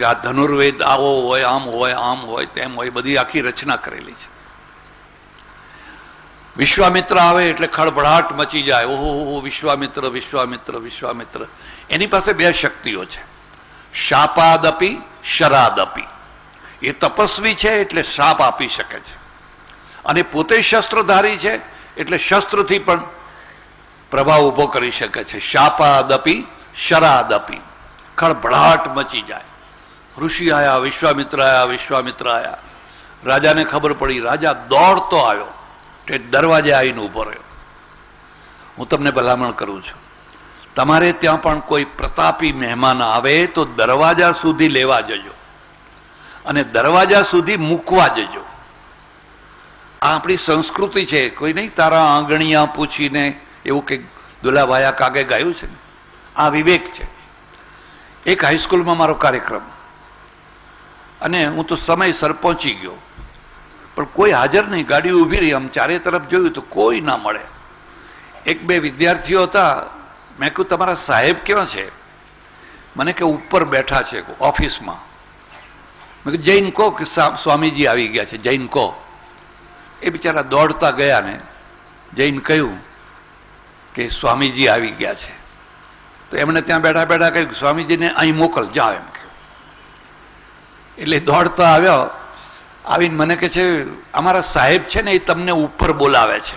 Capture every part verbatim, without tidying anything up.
કે આ ધનુર્વેદ આવો હોય, આમ હોય, આમ હોય, તેમ હોય, બધી આખી રચના કરેલી છે. વિશ્વામિત્ર આવે એટલે ખળભળાટ મચી જાય. ઓહો, વિશ્વામિત્ર વિશ્વામિત્ર વિશ્વામિત્ર. એની પાસે બે શક્તિઓ છે, શાપાદપી શરાદપી. એ તપસ્વી છે એટલે શાપ આપી શકે છે, અને પોતે શસ્ત્રધારી છે એટલે શસ્ત્રથી પણ પ્રભાવ ઉભો કરી શકે છે. શાપાદપી શરાદપી. ખળભળાટ મચી જાય. ઋષિ આયા, વિશ્વામિત્ર આયા, વિશ્વામિત્ર આયા. રાજાને ખબર પડી. રાજા દોડતો આવ્યો, તે દરવાજે આવીને ઉભો રહ્યો. હું તમને ભલામણ કરું છું, તમારે ત્યાં પણ કોઈ પ્રતાપી મહેમાન આવે તો દરવાજા સુધી લેવા જજો અને દરવાજા સુધી મૂકવા જજો. આ આપણી સંસ્કૃતિ છે. કોઈ નહીં તારા આંગણિયા પૂછીને, એવું કંઈક દુલાભાયા કાગે ગાયું છે ને. આ વિવેક છે. એક હાઈસ્કૂલમાં મારો કાર્યક્રમ, અને હું તો સમયસર પહોંચી ગયો, પણ કોઈ હાજર નહીં. ગાડી ઊભી રહી, આમ ચારે તરફ જોયું તો કોઈ ના મળે. એક બે વિદ્યાર્થીઓ હતા. મેં કહ્યું તમારા સાહેબ ક્યાં છે? મને કે ઉપર બેઠા છે ઓફિસમાં. મેં કહ્યું જૈન કહો કે સ્વામીજી આવી ગયા છે, જૈન કહો. એ બિચારા દોડતા ગયા ને જૈન કહ્યું કે સ્વામીજી આવી ગયા છે. તો એમણે ત્યાં બેઠા બેઠા કહ્યું સ્વામીજીને અહીં મોકલ જાઓ એમ કહ્યું. એટલે દોડતા આવ્યો. આવીને મને કહે છે અમારા સાહેબ છે ને એ તમને ઉપર બોલાવે છે.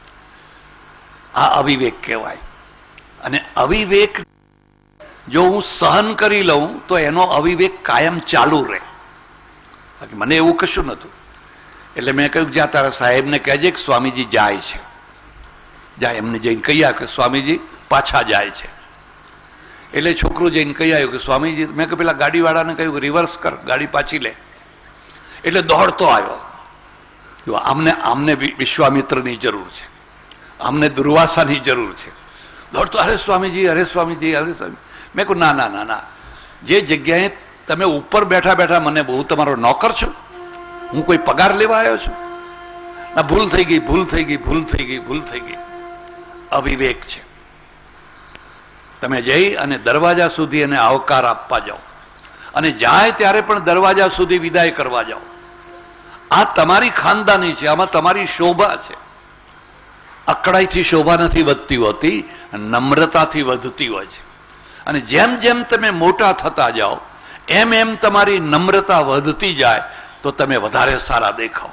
આ અવિવેક કહેવાય. અને અવિવેક જો હું સહન કરી લઉં તો એનો અવિવેક કાયમ ચાલુ રહે. મને એવું કશું નહોતું. એટલે મેં કહ્યું જ્યાં તારા સાહેબને કહેજે કે સ્વામીજી જાય છે. જાય એમને જઈને કહી આવ્યો કે સ્વામીજી પાછા જાય છે. એટલે છોકરું જઈને કહી આવ્યું કે સ્વામીજી, મેં કહ્યું પેલા ગાડીવાળાને કહ્યું કે રિવર્સ કર, ગાડી પાછી લે. એટલે દોડતો આવ્યો. જો આમને આમને વિશ્વામિત્રની જરૂર છે, આમને દુર્વાસાની જરૂર છે. દોડતો, અરે સ્વામીજી, અરે સ્વામીજી, અરે સ્વામી. મેં કહ્યું ના ના ના ના, જે જગ્યાએ તમે ઉપર બેઠા બેઠા મને બહુ તમારો નોકર છો, હું કોઈ પગાર લેવા આવ્યો છું? ના, ભૂલ થઈ ગઈ, ભૂલ થઈ ગઈ, ભૂલ થઈ ગઈ, ભૂલ થઈ ગઈ. અવિવેક છે. તમે જઈ અને દરવાજા સુધી એને આવકાર આપવા જાઓ, અને જાય ત્યારે પણ દરવાજા સુધી વિદાય કરવા જાઓ. આ તમારી ખાનદાની છે, આમાં તમારી શોભા છે. અકળાઈથી શોભા નથી વધતી હોતી, નમ્રતાથી વધતી હોય છે. અને જેમ જેમ તમે મોટા થતા જાઓ એમ એમ તમારી નમ્રતા વધતી જાય તો તમે વધારે સારા દેખાઓ.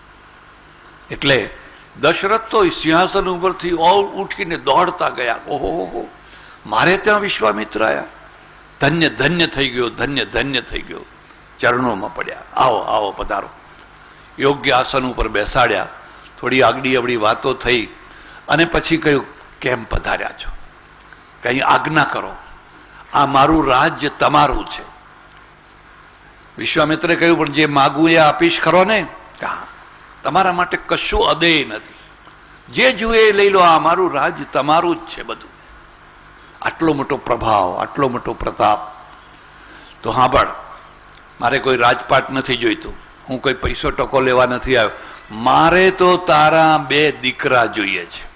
એટલે દશરથ તો સિંહાસન ઉપરથી ઉઠીને દોડતા ગયા. ઓહો, મારે ત્યાં વિશ્વામિત્ર આવ્યા. ધન્ય ધન્ય થઈ ગયો, ધન્ય ધન્ય થઈ ગયો. ચરણોમાં પડ્યા. આવો આવો પધારો. યોગ્ય આસન ઉપર બેસાડ્યા. થોડી આગડી અવડી વાતો થઈ અને પછી કહ્યું કેમ પધાર્યા છો? કંઈ આજ્ઞા કરો, આ મારું રાજ્ય તમારું છે. વિશ્વામિત્રે કહ્યું પણ જે માગું એ આપીશ ખરો ને? હા, તમારા માટે કશું અદેય નથી, જે જુએ એ લઈ લો, આ મારું રાજ્ય તમારું જ છે બધું. આટલો મોટો પ્રભાવ, આટલો મોટો પ્રતાપ. તો સાંભળ, મારે કોઈ રાજપાટ નથી જોઈતું, હું કોઈ પૈસો ટકો લેવા નથી આવ્યો. મારે તો તારા બે દીકરા જોઈએ છે.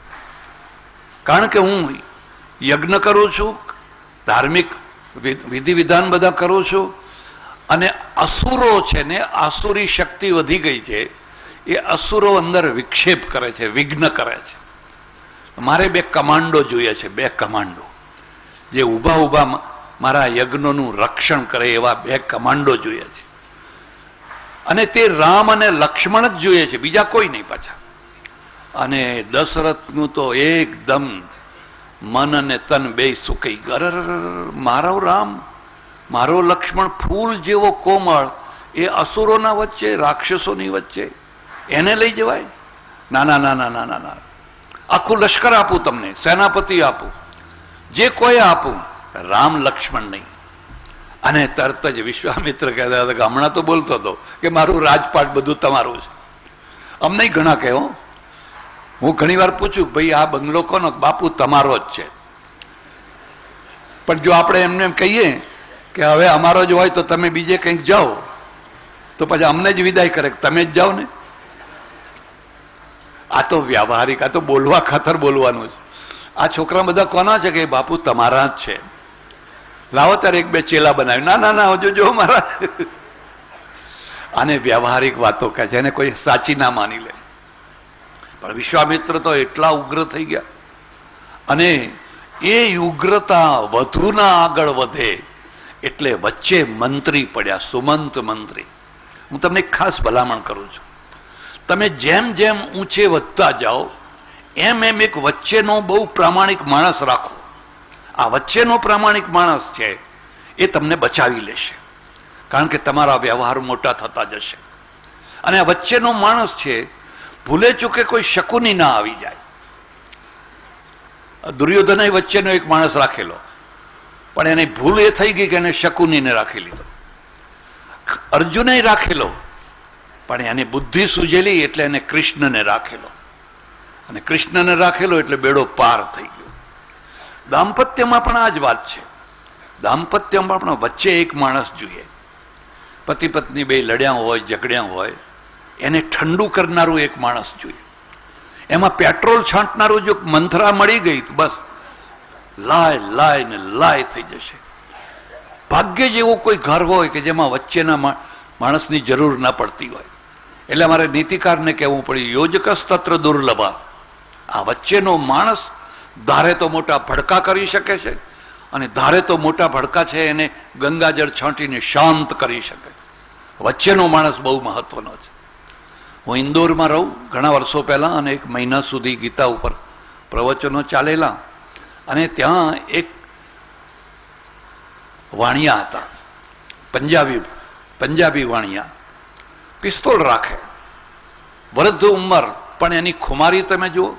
કારણ કે હું યજ્ઞ કરું છું, ધાર્મિક વિધિ વિધાન બધા કરું છું, અને અસુરો છે ને, આસુરી શક્તિ વધી ગઈ છે. એ અસુરો અંદર વિક્ષેપ કરે છે, વિઘ્ન કરે છે. મારે બે કમાન્ડો જોઈએ છે, બે કમાન્ડો જે ઊભા ઊભા મારા યજ્ઞોનું રક્ષણ કરે એવા બે કમાન્ડો જોઈએ છે. અને તે રામ અને લક્ષ્મણ જ જોઈએ છે, બીજા કોઈ નહીં પાછા. અને દશરથનું તો એકદમ મન અને તન બે સુકાઈ ગયા. મારો રામ, મારો લક્ષ્મણ ફૂલ જેવો કોમળ, એ અસુરોના વચ્ચે, રાક્ષસોની વચ્ચે એને લઈ જવાય? ના ના ના ના ના ના ના. આખું લશ્કર આપું તમને, સેનાપતિ આપું, જે કોઈ આપું, રામ લક્ષ્મણ નહીં. અને તરત જ વિશ્વામિત્ર કહેતા હતા કે હમણાં તો બોલતો હતો કે મારું રાજપાટ બધું તમારું છે. અમને ઘણા કહ્યો, હું ઘણી વાર પૂછું ભાઈ આ બંગલો કોનો? બાપુ તમારો જ છે. પણ જો આપણે એમને એમ કહીએ કે હવે અમારો જ હોય તો તમે બીજે કંઈક જાઓ, તો પછી અમને જ વિદાય કરે, તમે જ જાઓ ને. આ તો વ્યાવહારિક, આ તો બોલવા ખાતર બોલવાનું છે. આ છોકરા બધા કોના છે કે બાપુ તમારા જ છે. લાવો ત્યારે એક બે ચેલા બનાવ્યું. ના ના ના હજુ જો મારા આને વ્યવહારિક વાતો કહે છે, એને કોઈ સાચી ના માની લે. પણ વિશ્વામિત્ર તો એટલા ઉગ્ર થઈ ગયા, અને એ ઉગ્રતા વધુના આગળ વધે એટલે વચ્ચે મંત્રી પડ્યા, સુમંત મંત્રી. હું તમને ખાસ ભલામણ કરું છું, તમે જેમ જેમ ઊંચે વધતા જાઓ એમ એમ એક વચ્ચેનો બહુ પ્રામાણિક માણસ રાખો. આ વચ્ચેનો પ્રામાણિક માણસ છે એ તમને બચાવી લેશે, કારણ કે તમારા વ્યવહાર મોટા થતા જશે. અને આ વચ્ચેનો માણસ છે, ભૂલે ચૂકે કોઈ શકુની ના આવી જાય. દુર્યોધને વચ્ચેનો એક માણસ રાખેલો, પણ એને ભૂલ એ થઈ ગઈ કે એને શકુનીને રાખી લીધો. અર્જુને રાખેલો, પણ એને બુદ્ધિ સૂજેલી એટલે એને કૃષ્ણને રાખેલો, અને કૃષ્ણને રાખેલો એટલે બેડો પાર થઈ ગયો. દાંપત્યમાં પણ આ જ વાત છે. દાંપત્યમાં પણ વચ્ચે એક માણસ જોઈએ. પતિ પત્ની બે લડ્યા હોય, ઝઘડ્યા હોય, એને ઠંડુ કરનારું એક માણસ જોઈએ. એમાં પેટ્રોલ છાંટનારું જો મંથરા મળી ગઈ તો બસ લાય લાય ને લાય થઈ જશે. ભાગ્ય જેવો કોઈ ઘર હોય કે જેમાં વચ્ચેના માણસની જરૂર ના પડતી હોય. એટલે અમારે નીતિકારને કહેવું પડ્યું, યોજકસ તત્ર દુર્લભા. આ વચ્ચેનો માણસ ધારે તો મોટા ભડકા કરી શકે છે, અને ધારે તો મોટા ભડકા છે એને ગંગાજળ છાંટીને શાંત કરી શકે. વચ્ચેનો માણસ બહુ મહત્વનો છે. હું ઇન્દોરમાં રહું ઘણા વર્ષો પહેલા, અને એક મહિના સુધી ગીતા ઉપર પ્રવચનો ચાલેલા, અને ત્યાં એક વાણિયા હતા, પંજાબી પંજાબી વાણિયા. પિસ્તોલ રાખે, વૃદ્ધ ઉંમર, પણ એની ખુમારી તમે જુઓ.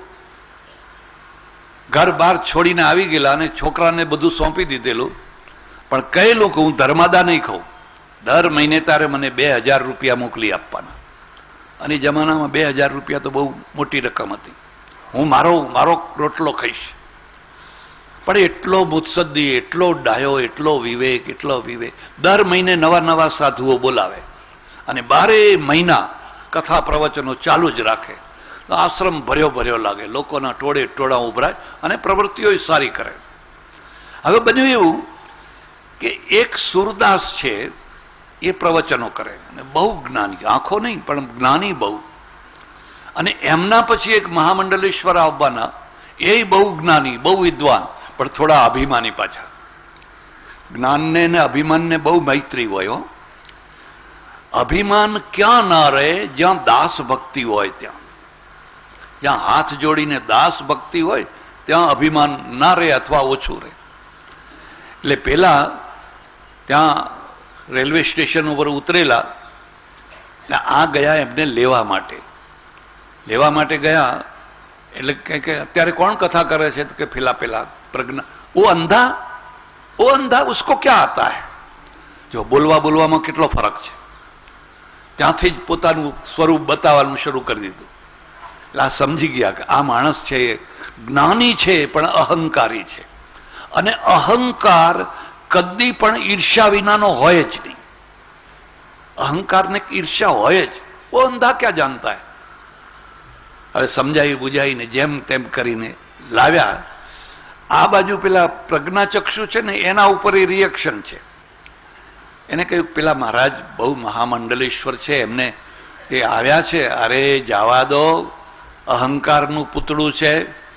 ઘર બહાર છોડીને આવી ગયેલા, અને છોકરાને બધું સોંપી દીધેલું, પણ કહેલું કે હું ધર્માદા નહીં ખાઉં, દર મહિને તારે મને બે હજાર રૂપિયા મોકલી આપવાના. અને જમાનામાં બે હજાર રૂપિયા તો બહુ મોટી રકમ હતી. હું મારો મારો રોટલો ખાઈશ. પણ એટલો મુત્સદ્દી, એટલો ડાયો, એટલો વિવેક, એટલો વિવેક. દર મહિને નવા નવા સાધુઓ બોલાવે, અને બારે મહિના કથા પ્રવચનો ચાલુ જ રાખે. આશ્રમ ભર્યો ભર્યો લાગે, લોકોના ટોળે ટોળા ઉભરાય, અને પ્રવૃત્તિઓ સારી કરે. હવે બન્યું એવું કે એક સુરદાસ છે, એ પ્રવચનો કરે, અને બહુ જ્ઞાની, આંખો નહીં પણ જ્ઞાની બહુ. અને એમના પછી એક મહામંડલેશ્વર આવવાના, એ બહુ જ્ઞાની, બહુ વિદ્વાન, પણ થોડા અભિમાની પાછા. જ્ઞાનને ને અભિમાનને બહુ મૈત્રી હોય. હો, અભિમાન ક્યાં ના રહે? જ્યાં દાસ ભક્તિ હોય ત્યાં. જ્યાં હાથ જોડીને દાસ ભક્તિ હોય ત્યાં અભિમાન ના રહે, અથવા ઓછું રહે. એટલે પેલા ત્યાં રેલવે સ્ટેશન ઉપર ઉતરેલા, આ ગયા એમને લેવા માટે. લેવા માટે ગયા એટલે કે અત્યારે કોણ કથા કરે છે? કે પેલા પેલા પ્રજ્ઞા, ઓ અંધા, ઓ અંધા, ઉસકો ક્યાં આતા હૈ? જો બોલવા બોલવામાં કેટલો ફરક છે. ત્યાંથી જ પોતાનું સ્વરૂપ બતાવવાનું શરૂ કરી દીધું. એટલે આ સમજી ગયા કે આ માણસ છે એ જ્ઞાની છે, પણ અહંકારી છે. અને અહંકાર કદી પણ ઈર્ષ્યા વિનાનો હોય જ નહીં. અહંકારને ઈર્ષ્યા હોય જ. ઓ અંધા ક્યાં જાણતા હે? હવે સમજાવી બુજાવીને જેમ તેમ કરીને લાવ્યા. આ બાજુ પેલા પ્રજ્ઞાચક્ષુ છે ને, એના ઉપર એ રિએક્શન છે. એને કહ્યું, પેલા મહારાજ બહુ મહામંડલેશ્વર છે, એમને એ આવ્યા છે. અરે જવા દો, અહંકારનું પૂતળું છે,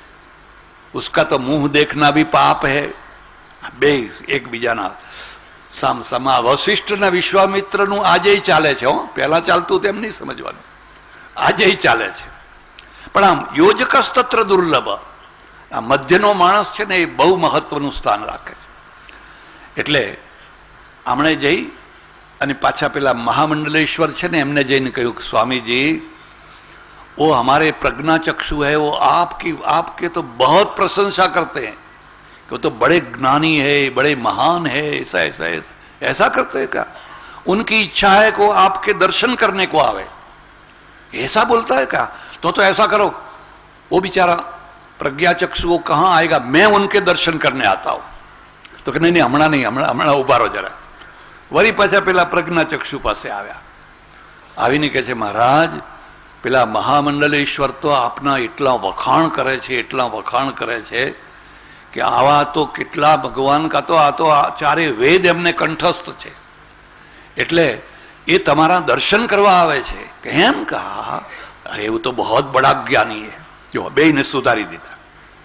ઉસકા તો મુંહ દેખના ભી પાપ હૈ. બે એકબીજાના સામ સમા. વશિષ્ઠના વિશ્વામિત્રનું આજે ચાલે છે. હો, પહેલા ચાલતું તેમ નહીં સમજવાનું, આજે ચાલે છે. પણ આમ યોજકસ તત્ર દુર્લભ. આ મધ્યનો માણસ છે ને, એ બહુ મહત્વનું સ્થાન રાખે છે. એટલે આમણે જઈ અને પાછા પેલા મહામંડલેશ્વર છે ને, એમને જઈને કહ્યું કે સ્વામીજી, वो हमारे प्रज्ञाचक्षु है, वो आपकी आपके तो बहुत प्रशंसा करते हैं कि वो तो बड़े ज्ञानी है, बड़े महान है, ऐसा ऐसा ऐसा ऐसा करते हैं क्या? उनकी इच्छा है कि वो आपके दर्शन करने को आवे, ऐसा बोलता है क्या? तो तो ऐसा करो, वो बेचारा प्रज्ञाचक्षु वो कहाँ आएगा, मैं उनके दर्शन करने आता हूं. तो कि नहीं नहीं हमणा नहीं, हमणा हमणा उभा रहो जरा. वरी पाछा पेला प्रज्ञाचक्षु पासे आव्या. आवीने कहे छे, महाराज पेला महामंडलेश्वर तो आपना एटला वखाण करे छे, एटला वखाण करे छे કે આવા તો કેટલા ભગવાન કા તો આ તો આ ચારે વેદ એમને કંઠસ્થ છે, એટલે એ તમારા દર્શન કરવા આવે છે. કેમ કહા અરે એવું તો બહુ બડા જ્ઞાની હે. જો બેયને સુધારી દીધા.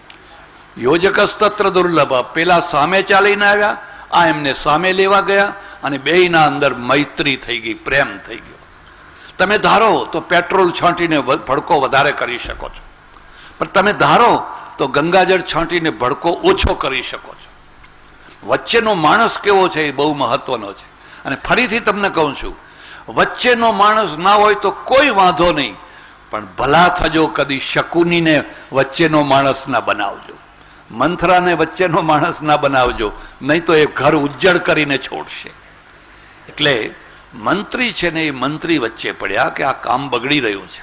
યોજકસ્તત્ર દુર્લભ, પેલા સામે ચાલીને આવ્યા, આ એમને સામે લેવા ગયા, અને બેયના અંદર મૈત્રી થઈ ગઈ, પ્રેમ થઈ ગયો. તમે ધારો તો પેટ્રોલ છાંટીને ભડકો વધારે કરી શકો છો, પણ તમે ધારો તો ગંગાજળ છાંટીને ભડકો ઓછો કરી શકો છો. વચ્ચેનો માણસ કેવો છે એ બહુ મહત્વનો છે. અને ફરીથી તમને કહું છું, વચ્ચેનો માણસ ના હોય તો કોઈ વાંધો નહીં, પણ ભલા થજો કદી શકુનીને વચ્ચેનો માણસ ના બનાવજો, મંથરાને વચ્ચેનો માણસ ના બનાવજો, નહીં તો એ ઘર ઉજ્જડ કરીને છોડશે. એટલે મંત્રી છે ને એ મંત્રી વચ્ચે પડ્યા કે આ કામ બગડી રહ્યું છે.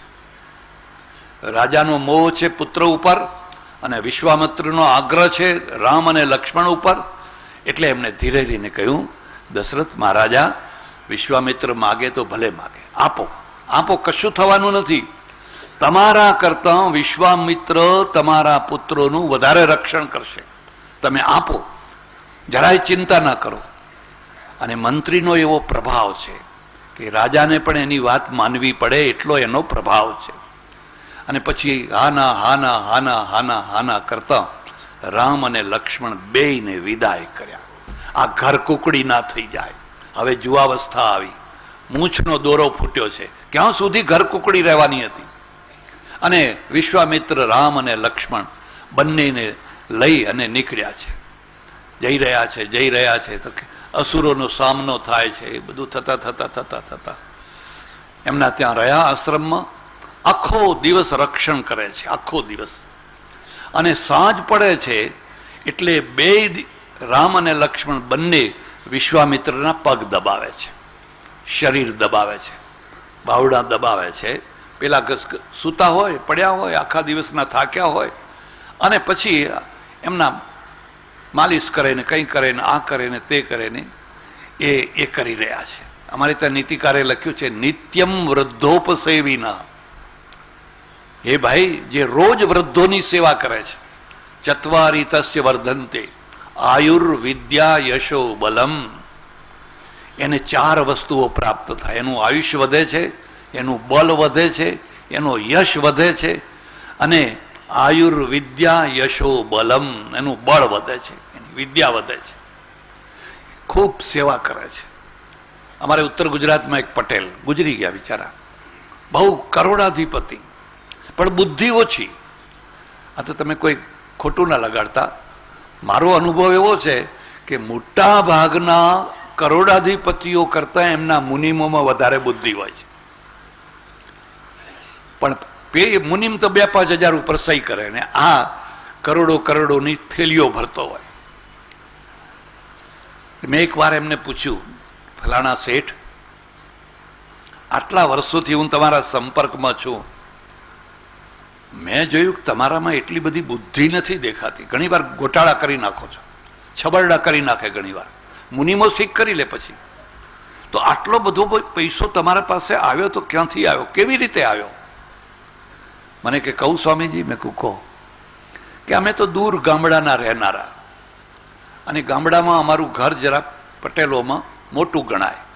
રાજાનો મોહ છે પુત્ર ઉપર, અને વિશ્વામિત્રનો આગ્રહ છે રામ અને લક્ષ્મણ ઉપર. એટલે એમને ધીરે ધીરે કહ્યું, દશરથ મહારાજા, વિશ્વામિત્ર માગે તો ભલે માગે, આપો આપો, કશું થવાનું નથી. તમારા કરતા વિશ્વામિત્ર તમારા પુત્રોનું વધારે રક્ષણ કરશે, તમે આપો, જરાય ચિંતા ના કરો. અને મંત્રીનો એવો પ્રભાવ છે કે રાજાને પણ એની વાત માનવી પડે એટલો એનો પ્રભાવ છે. અને પછી હાના હાના હાના હાના હાના કરતા રામ અને લક્ષ્મણ બેયને વિદાય કર્યા. આ ઘર કુકડી ના થઈ જાય. હવે જુવાવસ્થા આવી, મૂછનો દોરો ફૂટ્યો છે, ક્યાં સુધી ઘર કુકડી રહેવાની હતી. અને વિશ્વામિત્ર રામ અને લક્ષ્મણ બંનેને લઈ અને નીકળ્યા છે, જઈ રહ્યા છે જઈ રહ્યા છે તો અસુરોનો સામનો થાય છે. એ બધું થતા થતા થતા થતા એમના ત્યાં રહ્યા આશ્રમમાં. આખો દિવસ રક્ષણ કરે છે, આખો દિવસ. અને સાંજ પડે છે એટલે બે રામ અને લક્ષ્મણ બંને વિશ્વામિત્રના પગ દબાવે છે, શરીર દબાવે છે, બાવડા દબાવે છે. પેલા સૂતા હોય, પડ્યા હોય, આખા દિવસના થાક્યા હોય, અને પછી એમના માલિશ કરે ને કંઈ કરે ને આ કરે ને તે કરે ને એ એ કરી રહ્યા છે. અમારે ત્યાં નીતિકારે લખ્યું છે, નિત્યમ વૃદ્ધોપસેવીના. હે ભાઈ, જે રોજ વૃદ્ધોની સેવા કરે છે, ચત્વારી તસ્ય વર્ધન્તે આયુર્વિદ્યા યશો બલમ, એને ચાર વસ્તુઓ પ્રાપ્ત થાય. એનું આયુષ્ય વધે છે, એનું બલ વધે છે, એનો યશ વધે છે, અને આયુર્વિદ્યા યશો બલમ, એનું બળ વધે છે, એની વિદ્યા વધે છે. ખૂબ સેવા કરે છે. અમારે ઉત્તર ગુજરાતમાં એક પટેલ ગુજરી ગયા બિચારા, બહુ કરોડાધિપતિ, પણ બુદ્ધિ ઓછી. આ તો તમે કોઈ ખોટું ના લગાડતા. મારો અનુભવ એવો છે કે મોટા ભાગના કરોડાધિપતિઓ કરતા એમના મુનિમોમાં વધારે બુદ્ધિ હોય છે. પણ પે મુનિમ તો બે પાંચ હજાર ઉપર સહી કરે ને આ કરોડો કરોડોની થેલીઓ ભરતો હોય. મેં એક વાર એમને પૂછ્યું, ફલાણા શેઠ, આટલા વર્ષોથી હું તમારા સંપર્કમાં છું, મેં જોયું કે તમારામાં એટલી બધી બુદ્ધિ નથી દેખાતી. ઘણી વાર ગોટાળા કરી નાખો છો, છબરડા કરી નાખે, ઘણી વાર મુનિમો ઠીક કરી લે. પછી તો આટલો બધો પૈસો તમારા પાસે આવ્યો તો ક્યાંથી આવ્યો, કેવી રીતે આવ્યો? મને કે કહું સ્વામીજી? મેં કહું કહો. કે અમે તો દૂર ગામડાના રહેનારા, અને ગામડામાં અમારું ઘર જરા પટેલોમાં મોટું ગણાય,